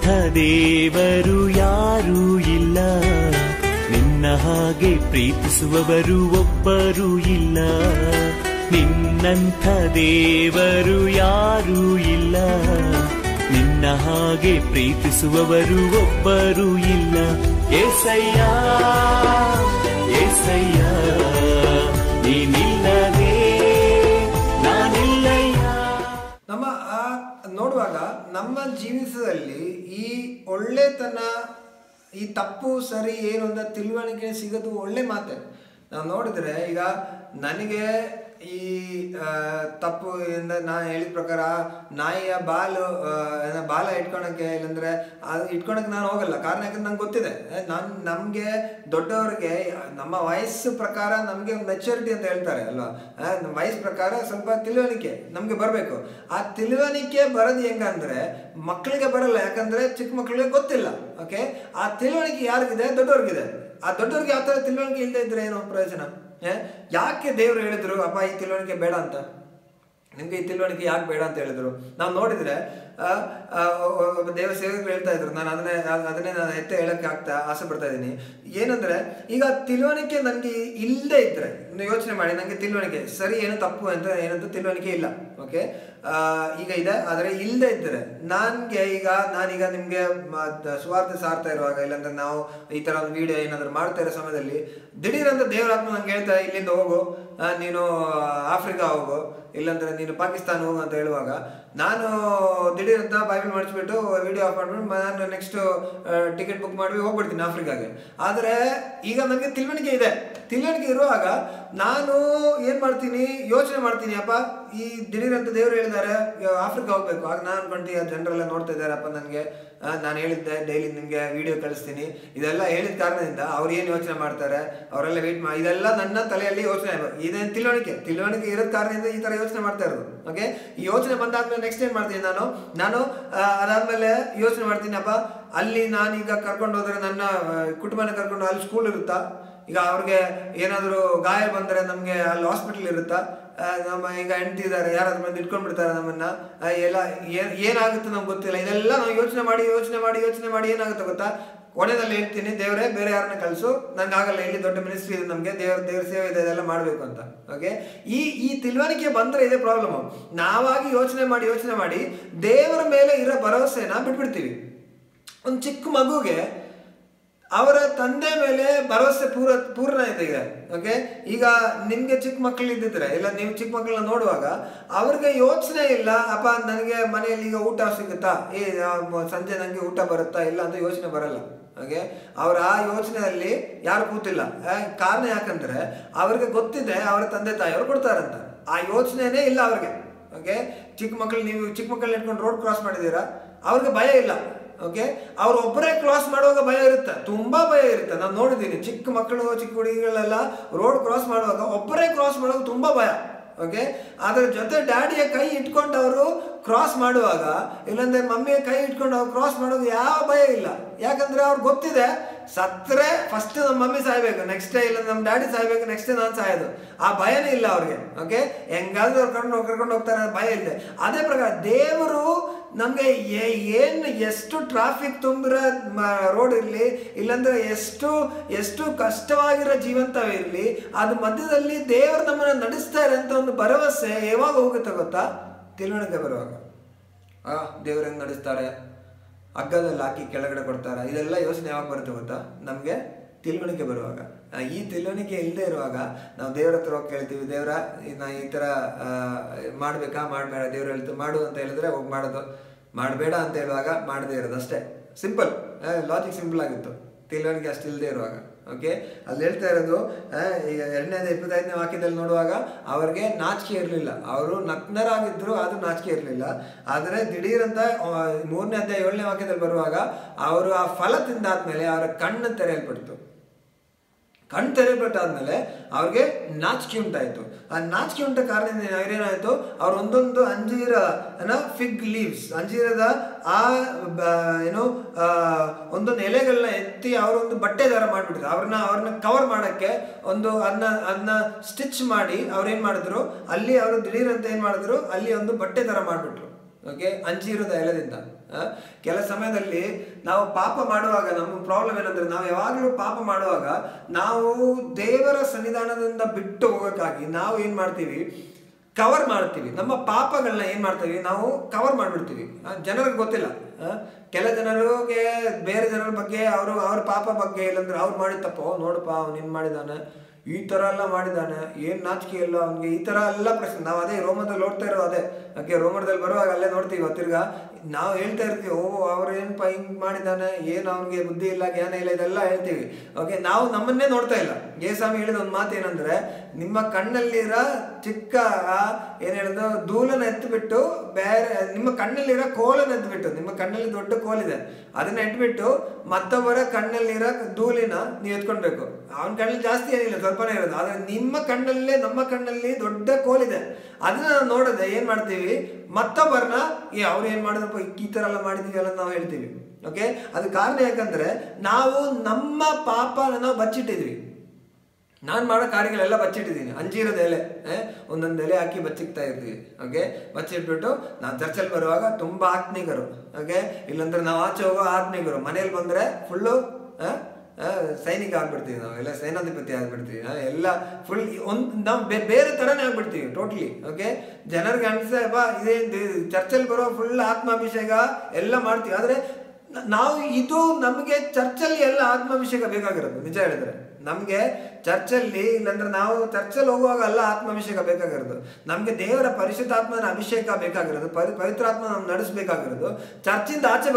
ನಿನ್ನಂಥ ದೇವರು ಯಾರೂ ಇಲ್ಲ, ನಿನ್ನ ಹಾಗೆ ಪ್ರೀತಿಸುವವರು ಒಬ್ಬರೂ ಇಲ್ಲ. ನಿನ್ನಂಥ ದೇವರು ಯಾರೂ ಇಲ್ಲ, ನಿನ್ನ ಹಾಗೆ ಪ್ರೀತಿಸುವವರು ಒಬ್ಬರೂ ಇಲ್ಲ. ಏಸಯ್ಯ ಏಸಯ್ಯ ನೀನಿಲ್ಲದೆ ನಾನಿಲ್ಲಯ್ಯ. ನಮ್ಮ ನೋಡುವಾಗ ನಮ್ಮ ಜೀವಿತದಲ್ಲಿ ಈ ಒಳ್ಳೆತನ, ಈ ತಪ್ಪು ಸರಿ ಏನು ಅಂತ ತಿಳುವಳಿಕೆ ಸಿಗೋದು ಒಳ್ಳೆ ಮಾತೆ. ನಾವು ನೋಡಿದ್ರೆ ಈಗ ನನಗೆ ಈ ತಪ್ಪು ಇಂದ ನಾನು ಹೇಳಿದ ಪ್ರಕಾರ ನಾಯಿಯ ಬಾಲ ಇಟ್ಕೊಳಕ್ಕೆ ಇಲ್ಲಂದ್ರೆ ಅದು ಇಟ್ಕೊಳಕ್ಕೆ ನಾನು ಹೋಗಲ್ಲ. ಕಾರಣ ಯಾಕಂದ್ರೆ ನಂಗೆ ಗೊತ್ತಿದೆ, ನಮಗೆ ದೊಡ್ಡವ್ರಿಗೆ ನಮ್ಮ ವಯಸ್ಸು ಪ್ರಕಾರ ನಮಗೆ ಒಂದು ಮೆಚುರಿಟಿ ಅಂತ ಹೇಳ್ತಾರೆ ಅಲ್ವಾ, ವಯಸ್ಸು ಪ್ರಕಾರ ಸ್ವಲ್ಪ ತಿಳುವಳಿಕೆ ನಮಗೆ ಬರಬೇಕು. ಆ ತಿಳುವಳಿಕೆ ಬರೋದು ಹೆಂಗಂದ್ರೆ ಮಕ್ಕಳಿಗೆ ಬರಲ್ಲ, ಯಾಕಂದ್ರೆ ಚಿಕ್ಕ ಮಕ್ಕಳಿಗೆ ಗೊತ್ತಿಲ್ಲ. ಓಕೆ, ಆ ತಿಳುವಳಿಕೆ ಯಾರಿಗಿದೆ? ದೊಡ್ಡವ್ರಿಗಿದೆ. ಆ ದೊಡ್ಡವ್ರಿಗೆ ಯಾವ ಥರ ತಿಳುವಳಿಕೆ ಇಲ್ಲದೆ ಇದ್ರೆ ಏನು ಪ್ರಯೋಜನ? ಯಾಕೆ ದೇವ್ರು ಹೇಳಿದ್ರು ಅಪ್ಪ ಈ ತಿಳುವಳಿಕೆ ಬೇಡ ಅಂತ? ನಿಮ್ಗೆ ಈ ತಿಳುವಳಿಕೆ ಯಾಕೆ ಬೇಡ ಅಂತ ಹೇಳಿದ್ರು? ನಾವು ನೋಡಿದ್ರೆ ದೇವ ಸೇವಕರು ಹೇಳ್ತಾ ಇದ್ರು, ನಾನು ಅದನ್ನೇ ನಾನು ಹೇಳಕ್ಕೆ ಆಸೆ ಪಡ್ತಾ ಇದ್ದೀನಿ. ಏನಂದ್ರೆ ಈಗ ತಿಳುವಳಿಕೆ ನನಗೆ ಇಲ್ಲದೆ ಇದ್ರೆ, ಯೋಚನೆ ಮಾಡಿ, ನನಗೆ ತಿಳುವಳಿಕೆ ಸರಿ ಏನು ತಪ್ಪು ಅಂತ ಏನಂತ ತಿಳುವಳಿಕೆ ಇಲ್ಲ. ಓಕೆ, ಈಗ ಇದೆ, ಆದರೆ ಇಲ್ಲದೆ ಇದ್ದರೆ ನಾನೀಗ ನಿಮಗೆ ಸ್ವಾರ್ಥ ಸಾರ್ತಾ ಇರುವಾಗ, ಇಲ್ಲಾಂದ್ರೆ ನಾವು ಈ ಥರ ಒಂದು ವಿಡಿಯೋ ಏನಾದರೂ ಮಾಡ್ತಾ ಇರೋ ಸಮಯದಲ್ಲಿ ದಿಢೀರಂತ ದೇವರಾತ್ಮ ನಂಗೆ ಹೇಳ್ತಾ ಇಲ್ಲಿಂದ ಹೋಗು, ನೀನು ಆಫ್ರಿಕಾ ಹೋಗು, ಇಲ್ಲಾಂದ್ರೆ ನೀನು ಪಾಕಿಸ್ತಾನ ಹೋಗು ಅಂತ ಹೇಳುವಾಗ ನಾನು ದಿಢೀರಂತ ಬೈಬಲ್ ಮಾಡಿಸ್ಬಿಟ್ಟು ವಿಡಿಯೋ ಆಫ್ ಮಾಡ್ಬಿಟ್ಟು ನಾನು ನೆಕ್ಸ್ಟ್ ಟಿಕೆಟ್ ಬುಕ್ ಮಾಡಿ ಹೋಗ್ಬಿಡ್ತೀನಿ ಆಫ್ರಿಕಾಗೆ. ಆದರೆ ಈಗ ನನಗೆ ತಿಳುವಳಿಕೆ ಇದೆ. ತಿಳುವಳಿಕೆ ಇರುವಾಗ ನಾನು ಏನು ಮಾಡ್ತೀನಿ, ಯೋಚನೆ ಮಾಡ್ತೀನಿ, ಅಪ್ಪ ಈ ದಿಢೀರಂತ ದೇವರು ಹೇಳಿದ್ದಾರೆ ಆಫ್ರಿಕಾ ಹೋಗ್ಬೇಕು. ಆಗ ನಾನು ಅನ್ಕೊಂತೀನಿ ಜನರೆಲ್ಲ ನೋಡ್ತಾ ಇದ್ದಾರಪ್ಪ ನನಗೆ, ನಾನು ಹೇಳಿದ್ದೆ ಡೈಲಿ ನಿಮಗೆ ವಿಡಿಯೋ ಕಳಿಸ್ತೀನಿ, ಇದೆಲ್ಲ ಹೇಳಿದ ಕಾರಣದಿಂದ ಅವ್ರು ಏನು ಯೋಚನೆ ಮಾಡ್ತಾರೆ, ಅವರೆಲ್ಲ ವೇಟ್ ಮಾಡಿ, ಇದೆಲ್ಲ ನನ್ನ ತಲೆಯಲ್ಲಿ ಯೋಚನೆ ಇದೇನು ತಿಳುವಳಿಕೆ ಇರೋದ ಕಾರಣದಿಂದ ಈ ಥರ ಯೋಚನೆ ಮಾಡ್ತಾ ಇರೋದು. ಓಕೆ, ಈ ಯೋಚನೆ ಬಂದಾದ್ಮೇಲೆ ನೆಕ್ಸ್ಟ್ ಏನು ಮಾಡ್ತೀನಿ ನಾನು ಅದಾದ್ಮೇಲೆ ಯೋಚನೆ ಮಾಡ್ತೀನಿ, ಅಪ್ಪ ಅಲ್ಲಿ ನಾನೀಗ ಕರ್ಕೊಂಡು ಹೋದ್ರೆ ನನ್ನ ಕುಟುಂಬನ ಕರ್ಕೊಂಡು ಅಲ್ಲಿ ಸ್ಕೂಲ್ ಇರುತ್ತಾ, ಈಗ ಅವ್ರಿಗೆ ಏನಾದರೂ ಗಾಯ ಬಂದರೆ ನಮಗೆ ಅಲ್ಲಿ ಹಾಸ್ಪಿಟಲ್ ಇರುತ್ತಾ, ನಮ್ಮ ಈಗ ಹೆಂಡ್ತಿ ಇದ್ದಾರೆ ಯಾರಾದ್ರೂ ಬಂದು ಇಟ್ಕೊಂಡ್ಬಿಡ್ತಾರೆ ನಮ್ಮನ್ನ, ಎಲ್ಲ ಏನಾಗುತ್ತೆ ನಮ್ಗೆ ಗೊತ್ತಿಲ್ಲ. ಇದೆಲ್ಲ ನಾವು ಯೋಚನೆ ಮಾಡಿ ಏನಾಗುತ್ತೆ ಗೊತ್ತಾ, ಕೊನೆಯಲ್ಲಿ ಹೇಳ್ತೀನಿ ದೇವರೇ ಬೇರೆ ಯಾರನ್ನ ಕಳಿಸು, ನನಗೆ ಆಗಲ್ಲ, ಇಲ್ಲಿ ದೊಡ್ಡ ಮಿನಿಸ್ಟ್ರಿ ಇದೆ ನಮಗೆ, ದೇವ್ರ ಸೇವೆ ಇದೆ, ಇದೆಲ್ಲ ಮಾಡಬೇಕು ಅಂತ. ಓಕೆ, ಈ ತಿಳುವಳಿಕೆ ಬಂದರೆ ಇದೇ ಪ್ರಾಬ್ಲಮ್. ನಾವಾಗಿ ಯೋಚನೆ ಮಾಡಿ ದೇವರ ಮೇಲೆ ಇರೋ ಭರವಸೆನ ಬಿಟ್ಬಿಡ್ತೀವಿ. ಒಂದು ಚಿಕ್ಕ ಮಗುಗೆ ಅವರ ತಂದೆ ಮೇಲೆ ಭರವಸೆ ಪೂರ್ಣ ಇದೆ. ಓಕೆ, ಈಗ ನಿಮ್ಗೆ ಚಿಕ್ಕ ಮಕ್ಕಳು ಇದ್ದಿದ್ರೆ, ಇಲ್ಲ ನೀವು ಚಿಕ್ಕ ಮಕ್ಕಳನ್ನ ನೋಡುವಾಗ ಅವ್ರಿಗೆ ಯೋಚನೆ ಇಲ್ಲ, ಅಪ್ಪ ನನಗೆ ಮನೆಯಲ್ಲಿ ಈಗ ಊಟ ಸಿಗುತ್ತಾ, ಸಂಜೆ ನನಗೆ ಊಟ ಬರುತ್ತಾ, ಇಲ್ಲ ಅಂತ ಯೋಚನೆ ಬರಲ್ಲ. ಓಕೆ, ಅವ್ರ ಆ ಯೋಚನೆಯಲ್ಲಿ ಯಾರು ಕೂತಿಲ್ಲ. ಕಾರಣ ಯಾಕಂದ್ರೆ ಅವ್ರಿಗೆ ಗೊತ್ತಿದೆ ಅವರ ತಂದೆ ತಾಯಿಯವರು ಕೊಡ್ತಾರಂತ. ಆ ಯೋಚನೆನೇ ಇಲ್ಲ ಅವ್ರಿಗೆ. ಓಕೆ, ನೀವು ಚಿಕ್ಕ ಮಕ್ಕಳನ್ನ ಇಟ್ಕೊಂಡು ರೋಡ್ ಕ್ರಾಸ್ ಮಾಡಿದ್ದೀರಾ, ಅವ್ರಿಗೆ ಭಯ ಇಲ್ಲ. ಓಕೆ, ಅವ್ರು ಒಬ್ಬರೇ ಕ್ರಾಸ್ ಮಾಡುವಾಗ ಭಯ ಇರುತ್ತೆ, ತುಂಬಾ ಭಯ ಇರುತ್ತೆ. ನಾನು ನೋಡಿದ್ದೀನಿ ಚಿಕ್ಕ ಮಕ್ಕಳು, ಚಿಕ್ಕ ಹುಡುಗಿಗಳೆಲ್ಲ ರೋಡ್ ಕ್ರಾಸ್ ಮಾಡುವಾಗ ಒಬ್ಬರೇ ಕ್ರಾಸ್ ಮಾಡುವಾಗ ತುಂಬಾ ಭಯ. ಓಕೆ, ಅದ್ರ ಜೊತೆ ಡ್ಯಾಡಿಯ ಕೈ ಇಟ್ಕೊಂಡು ಅವರು ಕ್ರಾಸ್ ಮಾಡುವಾಗ, ಇಲ್ಲಾಂದ್ರೆ ಮಮ್ಮಿಯ ಕೈ ಇಟ್ಕೊಂಡು ಅವ್ರು ಕ್ರಾಸ್ ಮಾಡುವಾಗ ಯಾವ ಭಯ ಇಲ್ಲ. ಯಾಕಂದ್ರೆ ಅವ್ರಿಗೆ ಗೊತ್ತಿದೆ ಸತ್ತರೆ ಫಸ್ಟ್ ನಮ್ಮ ಮಮ್ಮಿ ಸಾಯ್ಬೇಕು, ನೆಕ್ಸ್ಟ್ ಇಲ್ಲ ನಮ್ಮ ಡ್ಯಾಡಿ ಸಾಯ್ಬೇಕು, ನೆಕ್ಸ್ಟ್ ನಾನು ಸಾಯೋದು. ಆ ಭಯನೇ ಇಲ್ಲ ಅವ್ರಿಗೆ. ಓಕೆ, ಹೆಂಗಾದ್ರೂ ಅವ್ರು ಕರ್ಕೊಂಡು ಹೋಗ್ತಾರೆ, ಭಯ ಇದೆ. ಅದೇ ಪ್ರಕಾರ ದೇವರು ನಮಗೆ ಎಷ್ಟು ಟ್ರಾಫಿಕ್ ತುಂಬಿರೋ ರೋಡ್ ಇರಲಿ, ಇಲ್ಲಾಂದ್ರೆ ಎಷ್ಟು ಕಷ್ಟವಾಗಿರೋ ಜೀವಂತವಿರಲಿ, ಅದು ಮಧ್ಯದಲ್ಲಿ ದೇವರು ನಮ್ಮನ್ನು ನಡೆಸ್ತಾರೆ ಅಂತ ಒಂದು ಭರವಸೆ ಯಾವಾಗ ಹೋಗುತ್ತೆ ಗೊತ್ತಾ? ತಿಳುವಳಿಕೆ ಬರುವಾಗ. ದೇವ್ರು ಹೆಂಗೆ ನಡೆಸ್ತಾರೆ, ಹಗ್ಗದಲ್ಲಿ ಹಾಕಿ ಕೆಳಗಡೆ ಕೊಡ್ತಾರೆ, ಇದೆಲ್ಲ ಯೋಚನೆ ಯಾವಾಗ ಬರುತ್ತೆ ಗೊತ್ತಾ? ನಮಗೆ ತಿಳುವಳಿಕೆ ಬರುವಾಗ. ಈ ತಿಳುವಳಿಕೆ ಇಲ್ಲದೆ ಇರುವಾಗ ನಾವು ದೇವ್ರ ಹತ್ರ ಹೋಗಿ ಕೇಳ್ತೀವಿ, ದೇವ್ರ ನಾ ಈ ಥರ ಮಾಡಬೇಕಾ ಮಾಡಬೇಡ, ದೇವ್ರು ಹೇಳ್ತು ಮಾಡು ಅಂತ ಹೇಳಿದ್ರೆ ಹೋಗಿ ಮಾಡೋದು, ಮಾಡಬೇಡ ಅಂತ ಹೇಳುವಾಗ ಮಾಡದೇ ಇರೋದು ಅಷ್ಟೇ. ಸಿಂಪಲ್ ಲಾಜಿಕ್ ಸಿಂಪಲ್ ಆಗಿತ್ತು, ತಿಳುವಳಿಕೆ ಅಷ್ಟು ಇಲ್ಲದೆ ಇರುವಾಗ. ಓಕೆ, ಅಲ್ಲಿ ಹೇಳ್ತಾ ಇರೋದು ಈಗ 2:25 ವಾಕ್ಯದಲ್ಲಿ ನೋಡುವಾಗ ಅವ್ರಿಗೆ ನಾಚಿಕೆ ಇರಲಿಲ್ಲ, ಅವರು ನಗ್ನರಾಗಿದ್ರು, ಆದ್ರೂ ನಾಚಿಕೆ ಇರಲಿಲ್ಲ. ಆದರೆ ದಿಢೀರಂತ 3ನೇ ಅಧ್ಯಾಯ 7ನೇ ವಾಕ್ಯದಲ್ಲಿ ಬರುವಾಗ ಅವರು ಆ ಫಲ ತಿಂದಾದ್ಮೇಲೆ ಅವರ ಕಣ್ಣು ತೆರೆಯಲ್ಪಡ್ತು. ಕಣ್ಣು ತೆರೆಯಲ್ಪಟ್ಟಾದ್ಮೇಲೆ ಅವ್ರಿಗೆ ನಾಚಿಕೆ ಉಂಟಾಯಿತು. ಆ ನಾಚಿಕೆ ಉಂಟ ಕಾರಣದಿಂದ ಅವ್ರೇನಾಯಿತು, ಅವ್ರು ಒಂದೊಂದು ಅಂಜೀರನ ಫಿಗ್ ಲೀವ್ಸ್, ಅಂಜೀರದ ಆ ಒಂದೊಂದು ಎಲೆಗಳನ್ನ ಎತ್ತಿ ಅವರೊಂದು ಬಟ್ಟೆ ದಾರ ಮಾಡಿಬಿಟ್ರು. ಅವ್ರನ್ನ ಕವರ್ ಮಾಡೋಕ್ಕೆ ಅದನ್ನ ಸ್ಟಿಚ್ ಮಾಡಿ ಅವ್ರೇನು ಮಾಡಿದ್ರು, ಅಲ್ಲಿ ಅವರು ದಿಢೀರಂತ ಏನು ಮಾಡಿದ್ರು, ಅಲ್ಲಿ ಒಂದು ಬಟ್ಟೆ ದಾರ ಮಾಡಿಬಿಟ್ರು. ಓಕೆ, ಅಂಜೀರದ ಎಲೆದಿಂದ. ಕೆಲ ಸಮಯದಲ್ಲಿ ನಾವು ಪಾಪ ಮಾಡುವಾಗ ನಮ್ಮ ಪ್ರಾಬ್ಲಮ್ ಏನಂದ್ರೆ, ನಾವು ಯಾವಾಗಲೂ ಪಾಪ ಮಾಡುವಾಗ ನಾವು ದೇವರ ಸನ್ನಿಧಾನದಿಂದ ಬಿಟ್ಟು ಹೋಗೋಕ್ಕಾಗಿ ನಾವು ಏನು ಮಾಡ್ತೀವಿ, ಕವರ್ ಮಾಡ್ತೀವಿ. ನಮ್ಮ ಪಾಪಗಳನ್ನ ಏನು ಮಾಡ್ತೀವಿ, ನಾವು ಕವರ್ ಮಾಡಿಬಿಡ್ತೀವಿ. ಜನರಿಗೆ ಗೊತ್ತಿಲ್ಲ. ಕೆಲ ಜನರಿಗೆ ಬೇರೆ ಜನರ ಬಗ್ಗೆ ಅವ್ರ ಪಾಪ ಬಗ್ಗೆ, ಇಲ್ಲಂದ್ರೆ ಅವ್ರು ಮಾಡಿದ ತಪ್ಪು, ನೋಡಪ್ಪ ಅವ್ನು ಏನು ಮಾಡಿದಾನೆ, ಈ ಥರ ಎಲ್ಲ ಮಾಡಿದ್ದಾನೆ, ಏನು ನಾಚಿಕೆ ಇಲ್ಲ ಅವನಿಗೆ, ಈ ಥರ ಎಲ್ಲ ಪ್ರಶ್ನೆ. ನಾವು ಅದೇ ರೋಮದಲ್ಲಿ ನೋಡ್ತಾ ಇರೋ ಅದೇ. ಓಕೆ, ರೋಮದಲ್ಲಿ ಬರುವಾಗ ಅಲ್ಲೇ ನೋಡ್ತೀವಿ. ತಿರ್ಗಾ ನಾವು ಹೇಳ್ತಾ ಇರ್ತೀವಿ, ಅವ್ರು ಏನಪ್ಪ ಹಿಂಗೆ ಮಾಡಿದ್ದಾನೆ, ಏನು ಅವ್ನಿಗೆ ಬುದ್ಧಿ ಇಲ್ಲ, ಜ್ಞಾನ ಇಲ್ಲ, ಇದೆಲ್ಲ ಹೇಳ್ತೀವಿ. ಓಕೆ, ನಾವು ನಮ್ಮನ್ನೇ ನೋಡ್ತಾ ಇಲ್ಲ. ಯೇಸ್ವಾಮಿ ಹೇಳಿದ ಒಂದು ಮಾತು ಏನಂದ್ರೆ, ನಿಮ್ಮ ಕಣ್ಣಲ್ಲಿರೋ ಚಿಕ್ಕ ಏನು ಹೇಳಿದ್ರು ಧೂಳನ್ನ ಎತ್ತಿಬಿಟ್ಟು ಬೇರೆ, ನಿಮ್ಮ ಕಣ್ಣಲ್ಲಿರೋ ಕೋಲನ್ನ ಎತ್ಬಿಟ್ಟು, ನಿಮ್ಮ ಕಣ್ಣಲ್ಲಿ ದೊಡ್ಡ ಕೋಲಿದೆ ಅದನ್ನ ಎಟ್ಬಿಟ್ಟು ಮತ್ತೊಬ್ಬರ ಕಣ್ಣಲ್ಲಿರೋ ಧೂಳಿನ ನೀವು ಎತ್ಕೊಳ್ಬೇಕು. ಅವನ ಕಣ್ಣಲ್ಲಿ ಜಾಸ್ತಿ ಏನಿಲ್ಲ, ಸ್ವಲ್ಪನೇ ಇರೋದು. ಆದ್ರೆ ನಿಮ್ಮ ಕಣ್ಣಲ್ಲೇ, ನಮ್ಮ ಕಣ್ಣಲ್ಲಿ ದೊಡ್ಡ ಕೋಲಿದೆ. ಅದನ್ನ ನಾವು ನೋಡದೆ ಏನ್ ಮಾಡ್ತೀವಿ, ಮತ್ತೊಬ್ಬರನ್ನ ಅವ್ರು ಏನ್ ಮಾಡಿದ್ರಪ್ಪ, ಈ ತರ ಎಲ್ಲ ಮಾಡಿದೀವಿ ಎಲ್ಲ ನಾವು ಹೇಳ್ತೀವಿ. ಓಕೆ, ಅದು ಕಾರಣ ಯಾಕಂದ್ರೆ ನಾವು ನಮ್ಮ ಪಾಪನ ನಾವು ಬಚ್ಚಿಟ್ಟಿದ್ವಿ. ನಾನು ಮಾಡೋ ಕಾರ್ಯಗಳೆಲ್ಲ ಬಚ್ಚಿಟ್ಟಿದ್ದೀನಿ. ಅಂಜೀರದ ಎಲೆ, ಒಂದೊಂದು ಎಲೆ ಹಾಕಿ ಬಚ್ಚಿಕ್ತಾ ಇರ್ತೀವಿ. ಓಕೆ, ಬಚ್ಚಿಟ್ಬಿಟ್ಟು ನಾವು ಚರ್ಚಲ್ಲಿ ಬರುವಾಗ ತುಂಬಾ ಆತ್ಮೀಕರು. ಓಕೆ, ಇಲ್ಲಾಂದ್ರೆ ನಾವು ಆಚೆ ಹೋಗೋ ಆತ್ಮೀಕರು. ಮನೇಲಿ ಬಂದ್ರೆ ಫುಲ್ಲು ಸೈನಿಕ ಆಗ್ಬಿಡ್ತೀವಿ, ನಾವೆಲ್ಲ ಸೇನಾಧಿಪತಿ ಆಗ್ಬಿಡ್ತೀವಿ. ಎಲ್ಲ ಫುಲ್ ನಾವು ಬೇರೆ ತರನೇ ಆಗ್ಬಿಡ್ತೀವಿ ಟೋಟಲಿ. ಓಕೆ, ಜನರಿಗೆ ಅನ್ಸಪ್ಪ ಇದೇ ಚರ್ಚಲ್ಲಿ ಬರೋ ಫುಲ್ ಆತ್ಮಾಭಿಷೇಕ ಎಲ್ಲ ಮಾಡ್ತೀವಿ. ಆದ್ರೆ ನಾವು ಇದು ನಮಗೆ ಚರ್ಚಲ್ಲಿ ಎಲ್ಲ ಆತ್ಮಾಭಿಷೇಕ ಬೇಕಾಗಿರೋದು. ನಿಜ ಹೇಳಿದ್ರೆ ನಮ್ಗೆ ಚರ್ಚಲ್ಲಿ, ಇಲ್ಲಾಂದ್ರೆ ನಾವು ಚರ್ಚಲ್ಲಿ ಹೋಗುವಾಗ ಎಲ್ಲ ಆತ್ಮಾಭಿಷೇಕ ಬೇಕಾಗಿರೋದು. ನಮ್ಗೆ ದೇವರ ಪರಿಶುದ್ಧಾತ್ಮನ ಅಭಿಷೇಕ ಬೇಕಾಗಿರೋದು, ಪವಿತ್ರಾತ್ಮ ನಾವು ನಡೆಸಬೇಕಾಗಿರೋದು ಚರ್ಚಿಂದ ಆಚೆ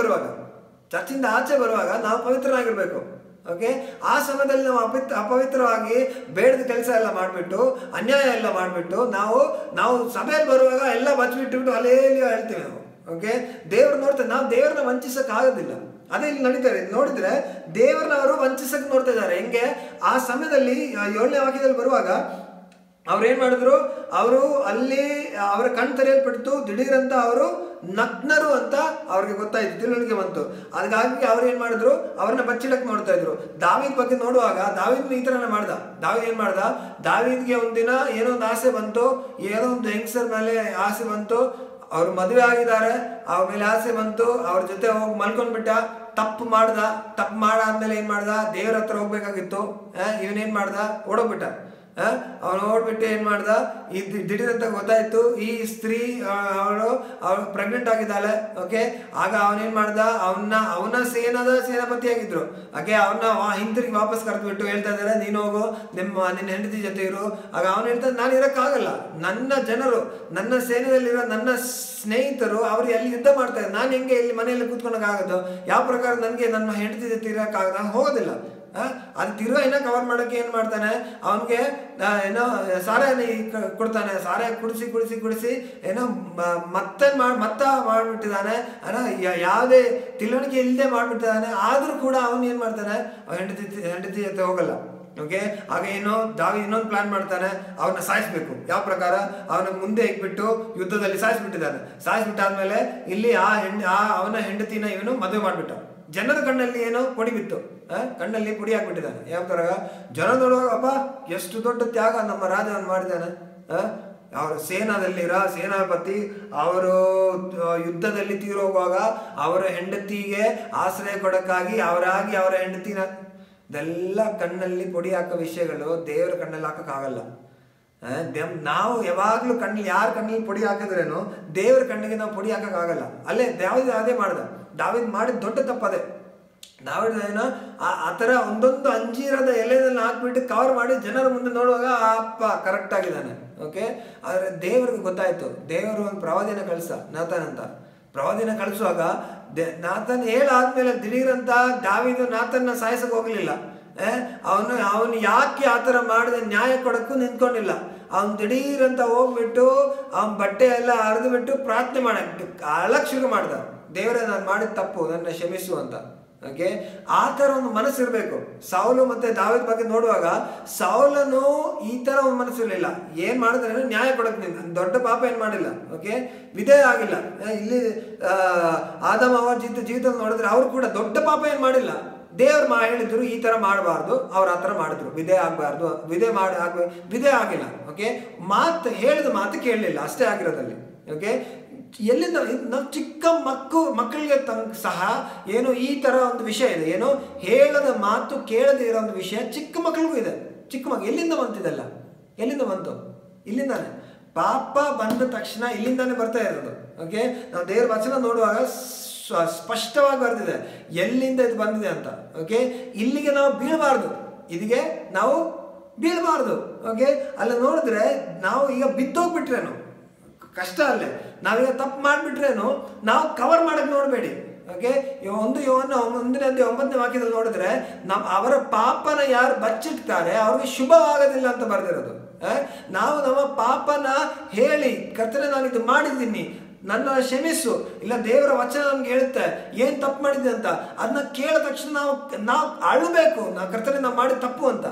ಬರುವಾಗ ನಾವು ಪವಿತ್ರನಾಗಿರ್ಬೇಕು. ಓಕೆ, ಆ ಸಮಯದಲ್ಲಿ ನಾವು ಅಪವಿತ್ರವಾಗಿ ಬೇಡದ ಕೆಲಸ ಎಲ್ಲ ಮಾಡಿಬಿಟ್ಟು, ಅನ್ಯಾಯ ಎಲ್ಲ ಮಾಡಿಬಿಟ್ಟು ನಾವು ಸಭೆಯಲ್ಲಿ ಬರುವಾಗ ಎಲ್ಲ ಬಚ್ಚಿಬಿಟ್ಟು ಅಲ್ಲೇಲಿ ಹೇಳ್ತೀವಿ ನಾವು. ಓಕೆ, ದೇವ್ರು ನೋಡ್ತಾರೆ, ನಾವು ದೇವ್ರನ್ನ ವಂಚಿಸಕ್ ಆಗೋದಿಲ್ಲ. ಅದೇ ಇಲ್ಲಿ ನಡೀತಾರೆ. ನೋಡಿದ್ರೆ ದೇವ್ರನ್ನ ಅವರು ವಂಚಿಸಕ್ ನೋಡ್ತಾ ಇದ್ದಾರೆ. ಹೆಂಗೆ, ಆ ಸಮಯದಲ್ಲಿ 7ನೇ ವಾಕ್ಯದಲ್ಲಿ ಬರುವಾಗ ಅವ್ರು ಏನ್ ಮಾಡಿದ್ರು, ಅವರು ಅಲ್ಲಿ ಅವರ ಕಣ್ ತೆರೆಯಲ್ಪಟ್ಟು ದಿಢೀರಂತ ಅವರು ನಗ್ನರು ಅಂತ ಅವ್ರಿಗೆ ಗೊತ್ತಾಯ್ತು, ತಿಳುವಳಿಕೆ ಬಂತು. ಅದಕ್ಕಾಗಿ ಅವ್ರು ಏನ್ ಮಾಡಿದ್ರು, ಅವ್ರನ್ನ ಬಚ್ಚಿಡಕ್ ನೋಡ್ತಾ ಇದ್ರು. ದಾವೀದ್ ಬಗ್ಗೆ ನೋಡುವಾಗ ದಾವೀದ್ ಈ ತರನೇ ಮಾಡ್ದ. ದಾವೀದ್ಗೆ ಒಂದಿನ ಏನೋ ಒಂದು ಆಸೆ ಬಂತು, ಏನೋ ಒಂದು ಹೆಂಗಸರ ಮೇಲೆ ಆಸೆ ಬಂತು. ಅವ್ರು ಮದುವೆ ಆಗಿದ್ದಾರೆ, ಅವ್ರ ಮೇಲೆ ಆಸೆ ಬಂತು, ಅವ್ರ ಜೊತೆ ಹೋಗಿ ಮಲ್ಕೊಂಡ್ಬಿಟ್ಟ. ತಪ್ಪು ಮಾಡಾದ್ಮೇಲೆ ಏನ್ ಮಾಡ್ದ, ದೇವ್ರ ಹತ್ರ ಹೋಗ್ಬೇಕಾಗಿತ್ತು. ಇವನೇನ್ ಮಾಡ್ದ, ಓಡೋಗ್ಬಿಟ್ಟ. ಅವನು ಓಡ್ಬಿಟ್ಟು ಏನ್ ಮಾಡ್ದ, ದಿಢೀರಂತ ಗೊತ್ತಾಯ್ತು ಈ ಸ್ತ್ರೀ ಅವಳು ಪ್ರೆಗ್ನೆಂಟ್ ಆಗಿದ್ದಾಳೆ. ಓಕೆ, ಆಗ ಅವನೇನ್ ಮಾಡ್ದ, ಅವನ ಸೇನಾಪತಿ ಆಗಿದ್ರು. ಹಾಗೆ ಅವನ್ನ ಹಿಂತಿರುಗಿ ವಾಪಸ್ ಕರೆದ್ಬಿಟ್ಟು ಹೇಳ್ತಾ ಇದ್ದಾರೆ, ನೀನು ಹೋಗು, ನಿನ್ನ ಹೆಂಡತಿ ಜೊತೆ ಇರು. ಆಗ ಅವನು ಹೇಳ್ತಾರೆ, ನಾನು ಇರಕ್ಕಾಗಲ್ಲ, ನನ್ನ ಜನರು, ನನ್ನ ಸೇನೆಯಲ್ಲಿರೋ ನನ್ನ ಸ್ನೇಹಿತರು ಅವ್ರು ಎಲ್ಲಿ ಯುದ್ಧ ಮಾಡ್ತಾ ಇದ್ದಾರೆ, ನಾನು ಹೆಂಗೆ ಇಲ್ಲಿ ಮನೆಯಲ್ಲಿ ಕೂತ್ಕೊಳಕ್ಕಾಗತ್ತೋ, ಯಾವ ಪ್ರಕಾರ ನನಗೆ ನನ್ನ ಹೆಂಡತಿ ಜೊತೆ ಇರೋಕ್ಕಾಗಲ್ಲ, ನಾನು ಹೋಗೋದಿಲ್ಲ. ಅದು ತಿರ್ಗಾ ಏನೋ ಕವರ್ ಮಾಡೋಕ್ಕೆ ಏನ್ ಮಾಡ್ತಾನೆ, ಅವನಿಗೆ ಏನೋ ಸಾರಾಯನ ಕೊಡ್ತಾನೆ. ಸಾರಾಯ ಕುಡಿಸಿ ಏನೋ ಮತ್ತೆ ಮಾಡ್ಬಿಟ್ಟಿದ್ದಾನೆ. ಯಾವುದೇ ತಿಳುವಳಿಕೆ ಇಲ್ಲದೆ ಮಾಡ್ಬಿಟ್ಟಿದ್ದಾನೆ. ಆದ್ರೂ ಕೂಡ ಅವನು ಏನ್ ಮಾಡ್ತಾನೆ, ಹೆಂಡತಿ ಜೊತೆ ಹೋಗಲ್ಲ. ಓಕೆ, ಆಗ ಇನ್ನೊಂದು ಪ್ಲಾನ್ ಮಾಡ್ತಾನೆ, ಅವನ್ನ ಸಾಯಿಸ್ಬೇಕು. ಯಾವ ಪ್ರಕಾರ, ಅವನ ಮುಂದೆ ಇಟ್ಬಿಟ್ಟು ಯುದ್ಧದಲ್ಲಿ ಸಾಯಿಸ್ಬಿಟ್ಟಾದ್ಮೇಲೆ ಇಲ್ಲಿ ಅವನ ಹೆಂಡತಿನ ಇವನು ಮದುವೆ ಮಾಡ್ಬಿಟ್ಟ. ಜನರ ಕಣ್ಣಲ್ಲಿ ಏನೋ ಪುಡಿ ಬಿತ್ತು, ಕಣ್ಣಲ್ಲಿ ಪುಡಿ ಹಾಕ್ಬಿಟ್ಟಿದ್ದಾನೆ. ಯಾವ ತರ ಜನ ನೋಡುವಾಗ, ಅಪ್ಪ ಎಷ್ಟು ದೊಡ್ಡ ತ್ಯಾಗ ನಮ್ಮ ರಾಜವನ್ನು ಮಾಡಿದ್ದಾನೆ. ಅವರ ಸೇನಾಪತಿ ಅವರು ಯುದ್ಧದಲ್ಲಿ ತೀರೋಗುವಾಗ ಅವರ ಹೆಂಡತಿಗೆ ಆಶ್ರಯ ಕೊಡಕ್ಕಾಗಿ ಅವರ ಹೆಂಡತಿನ ಇದೆಲ್ಲ ಕಣ್ಣಲ್ಲಿ ಪುಡಿ ಹಾಕೋ ವಿಷಯಗಳು ದೇವರ ಕಣ್ಣಲ್ಲಿ ಹಾಕಕ್ಕಾಗಲ್ಲ. ನಾವು ಯಾವಾಗ್ಲೂ ಯಾರ ಕಣ್ಣಲ್ಲಿ ಪುಡಿ ಹಾಕಿದ್ರೇನು ದೇವರ ಕಣ್ಣಿಗೆ ನಾವು ಪುಡಿ ಹಾಕಕ್ಕಾಗಲ್ಲ. ಅಲ್ಲೇ ಅದೇ ದಾವೀದ್ ಮಾಡಿದ ದೊಡ್ಡ ತಪ್ಪದೆ. ದಾವೀದ್ ಏನೋ ಆ ಥರ ಒಂದೊಂದು ಅಂಜೀರದ ಎಲೆದಲ್ಲಿ ಹಾಕ್ಬಿಟ್ಟು ಕವರ್ ಮಾಡಿ ಜನರ ಮುಂದೆ ನೋಡುವಾಗ ಅಪ್ಪ ಕರೆಕ್ಟ್ ಆಗಿದ್ದಾನೆ. ಓಕೆ, ಆದ್ರೆ ದೇವರಿಗೆ ಗೊತ್ತಾಯ್ತು. ದೇವರು ಒಂದು ಪ್ರವಾದಿನ ನಾತಾನ್ ಅಂತ ಪ್ರವಾದಿನ ಕಳಿಸುವಾಗ ನಾತಾನ್ ಹೇಳಾದ್ಮೇಲೆ ದಿಢೀರಂತ ದಾವೀದು ನಾತಾನ್ನ ಸಾಯಿಸಕ್ ಹೋಗ್ಲಿಲ್ಲ. ಅವನು ಯಾಕೆ ಆ ಥರ ಮಾಡಿದ ನ್ಯಾಯ ಕೊಡಕ್ಕೂ ನಿಂತ್ಕೊಂಡಿಲ್ಲ. ಅವನು ದಿಢೀರಂತ ಹೋಗ್ಬಿಟ್ಟು ಅವನ ಬಟ್ಟೆ ಎಲ್ಲ ಹರಿದ್ಬಿಟ್ಟು ಪ್ರಾರ್ಥನೆ ಅಳಕ್ ಶುರು ಮಾಡ್ದ, ದೇವರೇ ನಾನು ಮಾಡಿದ ತಪ್ಪು, ನನ್ನ ಕ್ಷಮಿಸು ಅಂತ. ಓಕೆ, ಆ ಥರ ಒಂದು ಮನಸ್ಸಿರ್ಬೇಕು. ಸೌಲು ಮತ್ತೆ ದಾವೀದ್ ಬಗ್ಗೆ ನೋಡುವಾಗ ಸೌಲನು ಈ ತರ ಒಂದು ಮನಸ್ಸಿರ್ಲಿಲ್ಲ. ಏನ್ ಮಾಡಿದ್ರೆ ನ್ಯಾಯ ಕೊಡಕ್ ದೊಡ್ಡ ಪಾಪ ಏನ್ ಮಾಡಿಲ್ಲ. ಓಕೆ, ವಿಧೇಯ ಆಗಿಲ್ಲ. ಇಲ್ಲಿ ಆದಮ ಅವರ ಜೀವಿತ ನೋಡಿದ್ರೆ ಅವ್ರು ಕೂಡ ದೊಡ್ಡ ಪಾಪ ಏನ್ ಮಾಡಿಲ್ಲ. ದೇವ್ರು ಹೇಳಿದ್ರು ಈ ತರ ಮಾಡಬಾರ್ದು, ಅವ್ರು ಆ ತರ ಮಾಡಿದ್ರು, ವಿಧೇಯ ಆಗ್ಬಾರ್ದು, ವಿಧೇಯ ಆಗಿಲ್ಲ. ಓಕೆ, ಹೇಳಿದ ಮಾತು ಕೇಳಲಿಲ್ಲ, ಅಷ್ಟೇ ಆಗಿರೋದಲ್ಲಿ. ಓಕೆ, ಎಲ್ಲಿಂದ ನಾವು ಚಿಕ್ಕ ಮಕ್ಕಳಿಗೆ ಸಹ ಏನು ಈ ಥರ ಒಂದು ವಿಷಯ ಇದೆ, ಏನು ಹೇಳದ ಮಾತು ಕೇಳದೇ ಇರೋ ಒಂದು ವಿಷಯ ಚಿಕ್ಕ ಮಕ್ಕಳಿಗೂ ಇದೆ. ಚಿಕ್ಕ ಮಕ್ಕಳು ಎಲ್ಲಿಂದ ಬಂತಿದೆಲ್ಲ? ಎಲ್ಲಿಂದ ಬಂತು? ಇಲ್ಲಿಂದಾನೆ. ಪಾಪ ಬಂದ ತಕ್ಷಣ ಇಲ್ಲಿಂದಾನೆ ಬರ್ತಾ ಇರೋದು. ಓಕೆ, ನಾವು ದೇವ್ರ ವಚನ ನೋಡುವಾಗ ಸ್ಪಷ್ಟವಾಗಿ ಬರ್ತಿದೆ ಎಲ್ಲಿಂದ ಇದು ಬಂದಿದೆ ಅಂತ. ಓಕೆ, ಇಲ್ಲಿಗೆ ನಾವು ಬೀಳಬಾರ್ದು, ಇದಿಗೆ ನಾವು ಬೀಳಬಾರ್ದು. ಓಕೆ, ಅಲ್ಲಿ ನೋಡಿದ್ರೆ ನಾವು ಈಗ ಬಿದ್ದೋಗ್ಬಿಟ್ರೇನು ಕಷ್ಟ, ಅಲ್ಲೇ ನಾವೀಗ ತಪ್ಪು ಮಾಡಿಬಿಟ್ರೇನು ನಾವು ಕವರ್ ಮಾಡಕ್ಕೆ ನೋಡಬೇಡಿ. ಓಕೆ, 1 ಯೋಹನ 1:9 ವಾಕ್ಯದಲ್ಲಿ ನೋಡಿದ್ರೆ ಅವರ ಪಾಪನ ಯಾರು ಬಚ್ಚಿಡ್ತಾರೆ ಅವ್ರಿಗೆ ಶುಭವಾಗೋದಿಲ್ಲ ಅಂತ ಬರ್ದಿರೋದು. ನಾವು ನಮ್ಮ ಪಾಪನ ಹೇಳಿ, ಕರ್ತನೆ ನಾನು ಇದು ಮಾಡಿದ್ದೀನಿ, ನನ್ನ ಕ್ಷಮಿಸು, ಇಲ್ಲ ದೇವರ ವಚನ ನಮ್ಗೆ ಹೇಳುತ್ತೆ ಏನ್ ತಪ್ಪು ಮಾಡಿದ್ದೆ ಅಂತ, ಅದನ್ನ ಕೇಳಿದ ತಕ್ಷಣ ನಾವು ಅಳಬೇಕು, ನಾವು ಕರ್ತನೆ ನಾವು ಮಾಡಿದ ತಪ್ಪು ಅಂತ.